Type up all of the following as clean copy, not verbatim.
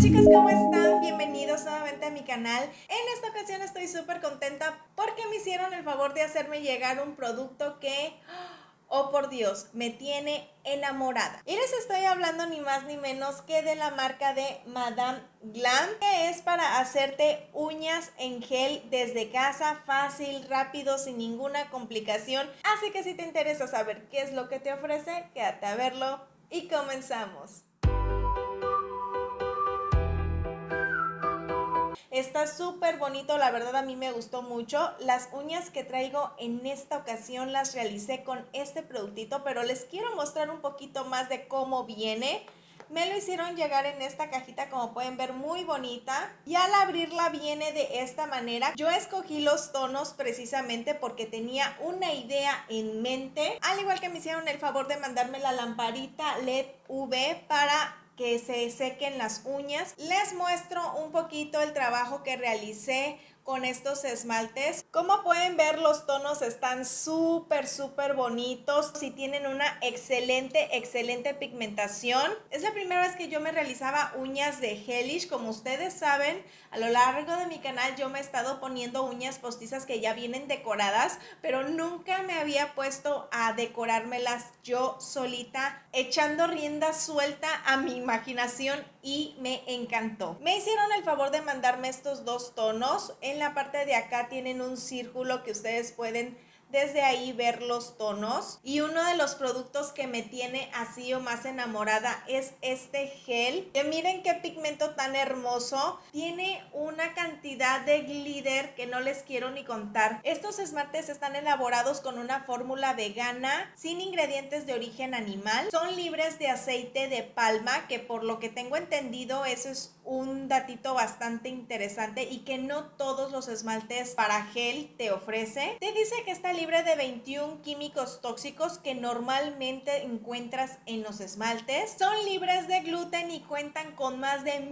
chicos, ¿cómo están? Bienvenidos nuevamente a mi canal. En esta ocasión estoy súper contenta porque me hicieron el favor de hacerme llegar un producto que, oh por Dios, me tiene enamorada. Y les estoy hablando ni más ni menos que de la marca de Madame Glam, que es para hacerte uñas en gel desde casa, fácil, rápido, sin ninguna complicación. Así que si te interesa saber qué es lo que te ofrece, quédate a verlo y comenzamos. Está súper bonito, la verdad a mí me gustó mucho. Las uñas que traigo en esta ocasión las realicé con este productito, pero les quiero mostrar un poquito más de cómo viene. Me lo hicieron llegar en esta cajita, como pueden ver, muy bonita. Y al abrirla viene de esta manera. Yo escogí los tonos precisamente porque tenía una idea en mente. Al igual que me hicieron el favor de mandarme la lamparita LED UV para que se sequen las uñas. Les muestro un poquito el trabajo que realicé con estos esmaltes. Como pueden ver, los tonos están súper bonitos y tienen una excelente pigmentación. Es la primera vez que yo me realizaba uñas de gelish. Como ustedes saben, a lo largo de mi canal yo me he estado poniendo uñas postizas que ya vienen decoradas, pero nunca me había puesto a decorármelas yo solita, echando rienda suelta a mi imaginación, y me encantó. Me hicieron el favor de mandarme estos dos tonos. En la parte de acá tienen un círculo que ustedes pueden desde ahí ver los tonos, y uno de los productos que me tiene así o más enamorada es este gel, que miren qué pigmento tan hermoso. Tiene una cantidad de glitter que no les quiero ni contar. Estos esmaltes están elaborados con una fórmula vegana, sin ingredientes de origen animal, son libres de aceite de palma, que por lo que tengo entendido eso es un datito bastante interesante y que no todos los esmaltes para gel te ofrece. Te dice que está libre de 21 químicos tóxicos que normalmente encuentras en los esmaltes. Son libres de gluten y cuentan con más de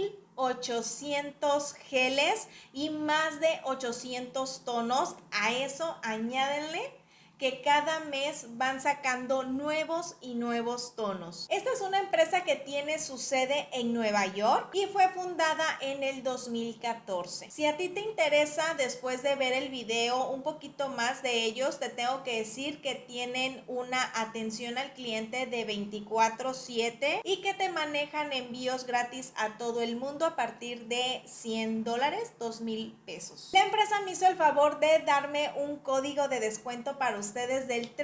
1800 geles y más de 800 tonos. A eso añádenle que cada mes van sacando nuevos y nuevos tonos. Esta es una empresa que tiene su sede en Nueva York y fue fundada en el 2014. Si a ti te interesa, después de ver el video, un poquito más de ellos, te tengo que decir que tienen una atención al cliente de 24/7 y que te manejan envíos gratis a todo el mundo a partir de $100, $2,000 pesos. La empresa me hizo el favor de darme un código de descuento para ustedes del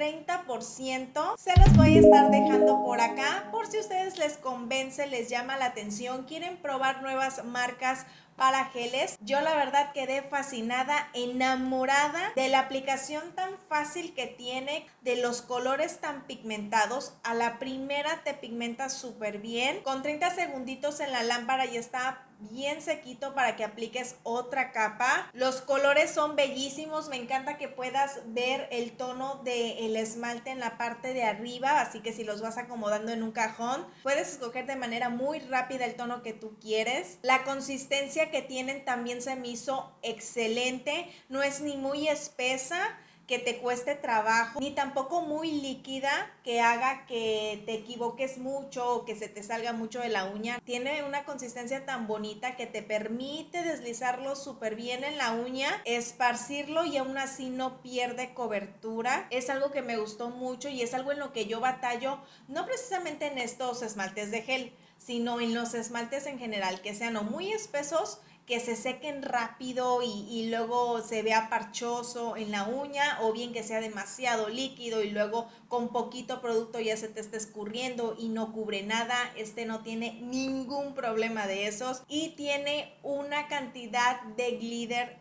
30%. Se los voy a estar dejando por acá por si a ustedes les convence, les llama la atención, quieren probar nuevas marcas para geles. Yo la verdad quedé fascinada, enamorada de la aplicación tan fácil que tiene, de los colores tan pigmentados. A la primera te pigmenta súper bien. Con 30 segunditos en la lámpara ya está bien sequito para que apliques otra capa. Los colores son bellísimos. Me encanta que puedas ver el tono del esmalte en la parte de arriba, así que si los vas acomodando en un cajón, puedes escoger de manera muy rápida el tono que tú quieres. La consistencia que tienen también se me hizo excelente. No es ni muy espesa que te cueste trabajo, ni tampoco muy líquida que haga que te equivoques mucho o que se te salga mucho de la uña. Tiene una consistencia tan bonita que te permite deslizarlo súper bien en la uña, esparcirlo y aún así no pierde cobertura. Es algo que me gustó mucho y es algo en lo que yo batallo, no precisamente en estos esmaltes de gel, sino en los esmaltes en general, que sean o muy espesos, que se sequen rápido y luego se vea parchoso en la uña, o bien que sea demasiado líquido y luego con poquito producto ya se te está escurriendo y no cubre nada. Este no tiene ningún problema de esos y tiene una cantidad de glitter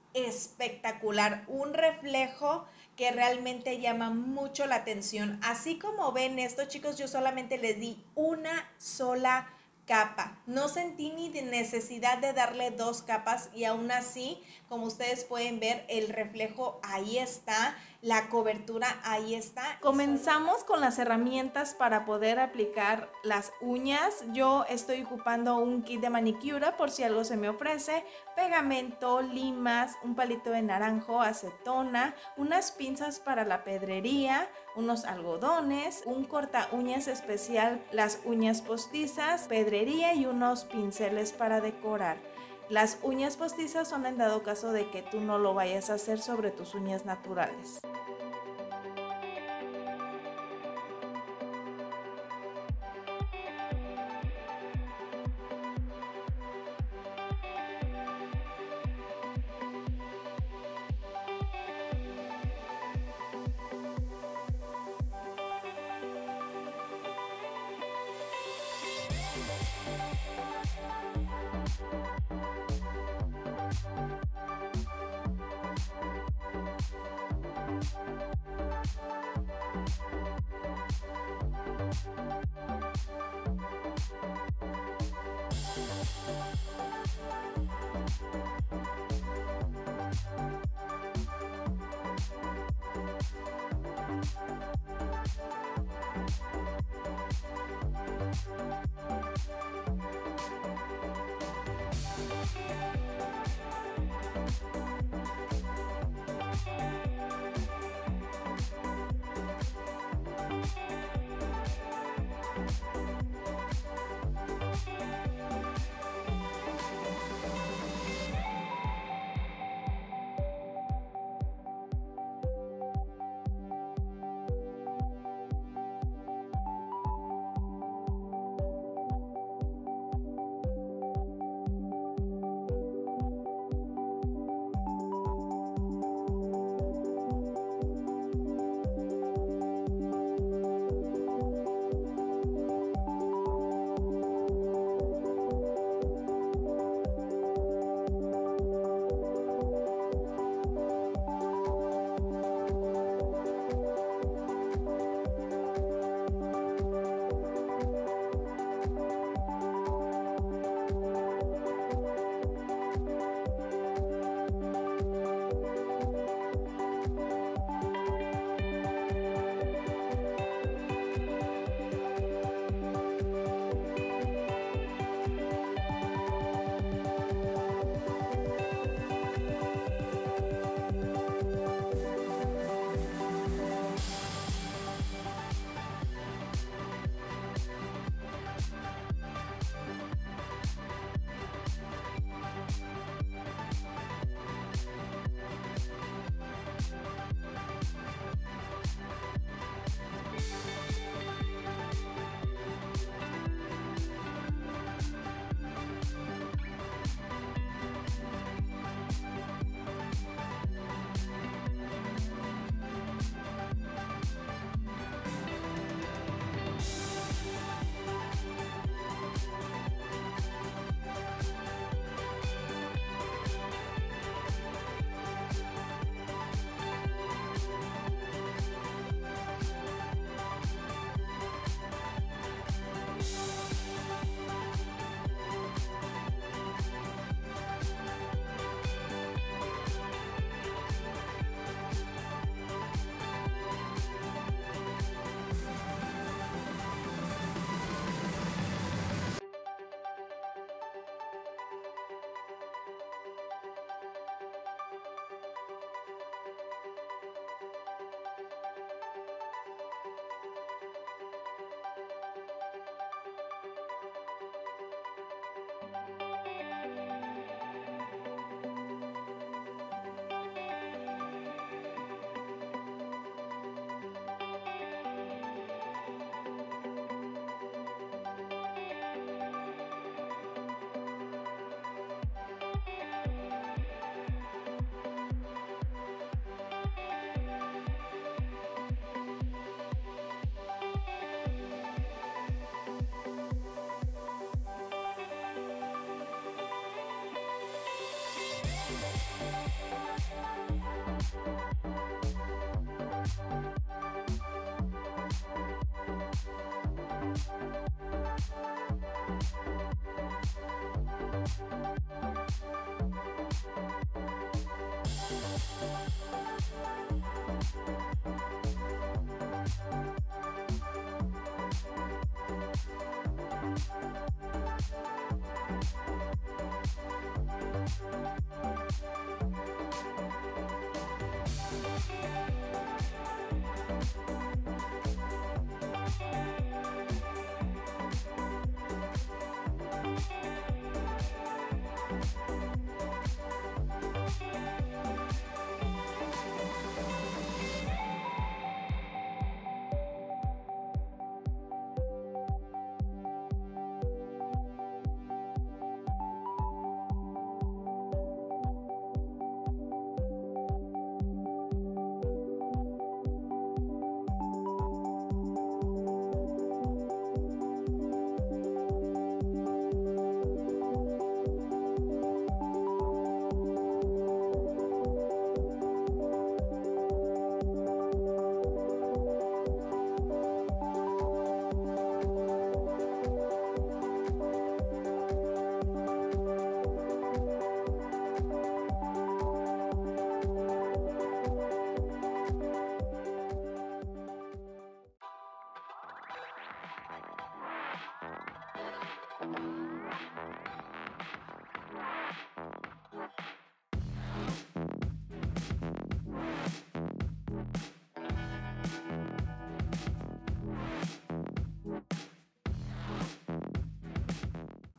espectacular, un reflejo que realmente llama mucho la atención. Así como ven esto, chicos, yo solamente les di una sola capa, no sentí ni de necesidad de darle dos capas, y aún así, como ustedes pueden ver, el reflejo ahí está, la cobertura ahí está. Comenzamos con las herramientas para poder aplicar las uñas. Yo estoy ocupando un kit de manicura por si algo se me ofrece: pegamento, limas, un palito de naranjo, acetona, unas pinzas para la pedrería, unos algodones, un corta uñas especial, las uñas postizas, pedrería y unos pinceles para decorar. Las uñas postizas son en dado caso de que tú no lo vayas a hacer sobre tus uñas naturales.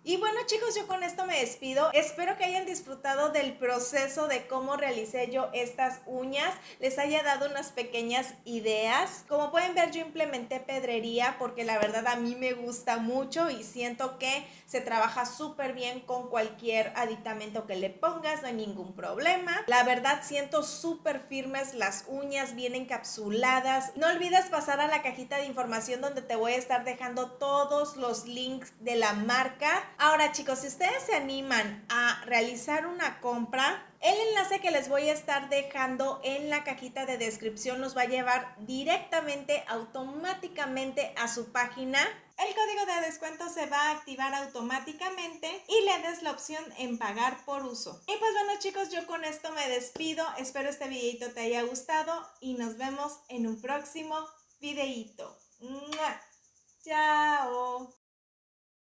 Y bueno chicos, yo con esto me despido. Espero que hayan disfrutado del proceso de cómo realicé yo estas uñas. Les haya dado unas pequeñas ideas. Como pueden ver, yo implementé pedrería porque la verdad a mí me gusta mucho y siento que se trabaja súper bien con cualquier aditamento que le pongas, no hay ningún problema. La verdad siento súper firmes las uñas, bien encapsuladas. No olvides pasar a la cajita de información donde te voy a estar dejando todos los links de la marca. Ahora chicos, si ustedes se animan a realizar una compra, el enlace que les voy a estar dejando en la cajita de descripción los va a llevar directamente, automáticamente a su página. El código de descuento se va a activar automáticamente y le des la opción en pagar por uso. Y pues bueno chicos, yo con esto me despido. Espero este videito te haya gustado y nos vemos en un próximo videito. ¡Mua! ¡Chao!